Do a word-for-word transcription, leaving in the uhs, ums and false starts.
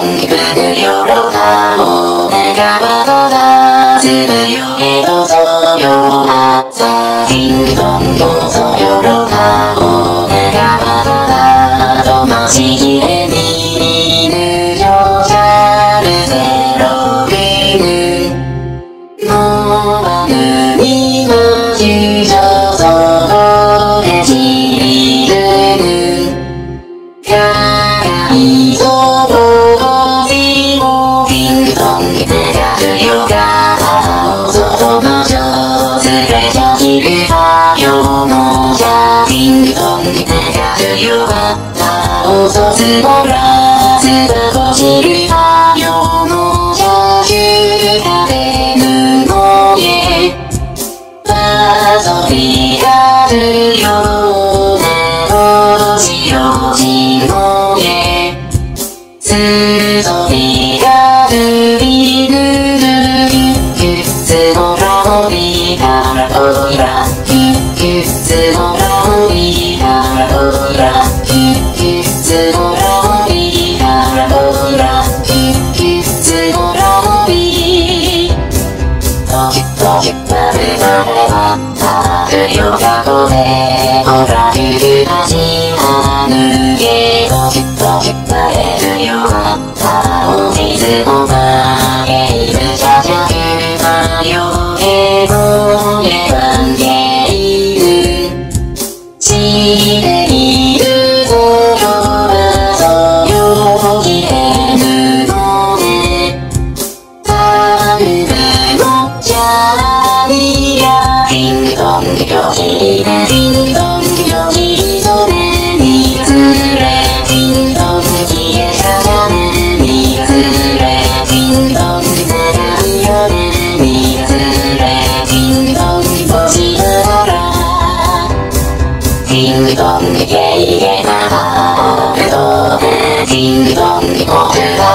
ングブよろかお願はどだするよへどぞよはさディングドンどうぞよろかお願はどだとましきれにいるよじゃるぜろびぬのばぬにのじゅじょぞでじりるぬからいぞぼじもディングドングがるよがおぞのじょすべじゃきるはよのじゃディングドングがるよがおぞつぼらすばこじるはよのじゃゆかべぬのえわぞびがるよなおしよじのえすぞびがるりぬるきゅつぼらのびからおいらきゅつぼらのびからおいらきゅつぼらのびからおいらきゅつぼらのびときときまるまればたくよがごめほらゆるはじはぬげときときまれるよがたおみずもまげいるじゃじゃくまよへごえわんげいるしでいるぞよはぞよきれぬのねたぶるのじゃにやディングドングよひねディングドングよひぞねにつれディングドングきえさがねにつれディングドングながるよねにつれディングドングぼしながらディングドングゲイゲなはおるどねディングドング僕は